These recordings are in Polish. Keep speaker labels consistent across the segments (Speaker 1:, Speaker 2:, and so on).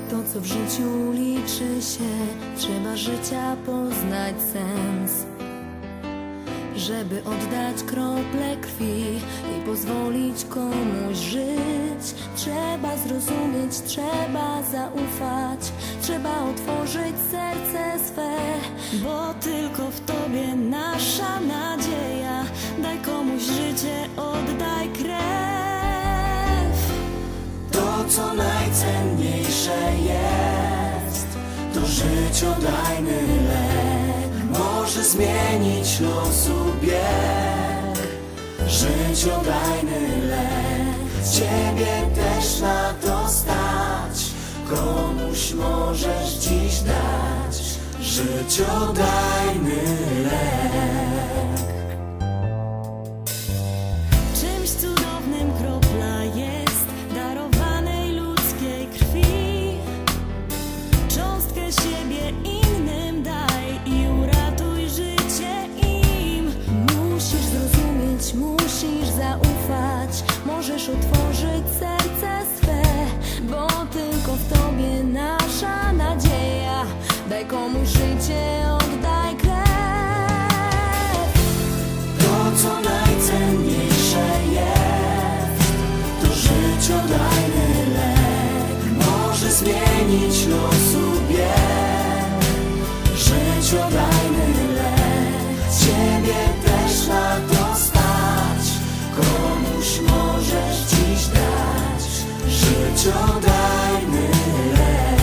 Speaker 1: To, co w życiu liczy się, trzeba życia poznać sens. Żeby oddać krople krwi i pozwolić komuś żyć, trzeba zrozumieć, trzeba zaufać, trzeba otworzyć serce swe, bo tylko w Tobie nasza nadzieja. Daj komuś życie, oddaj krew.
Speaker 2: To, co najcenniejsze jest, to życiodajny lek. Może zmienić losu bieg. Życiodajny lek. Ciebie też na to stać. Komuś możesz dziś dać życiodajny lek.
Speaker 1: Czymś cudownym kropla jest darowanej ludzkiej krwi. Cząstkę siebie innym daj i uratuj życie im. Musisz zrozumieć, musisz zaufać, możesz otworzyć serce swe, bo tylko w Tobie nasza nadzieja. Daj komuś życie, oddaj krew.
Speaker 2: To, co najcenniejsze jest, to życiodajny lek. Może zmienić losu bieg. Życiodajny lek. Ciebie też na to stać. Komuś możesz dziś dać życiodajny lek.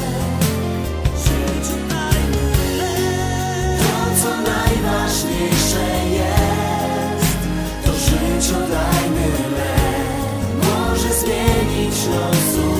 Speaker 2: Życiodajny lek. To, co najważniejsze jest, to życiodajny lek. Może zmienić losu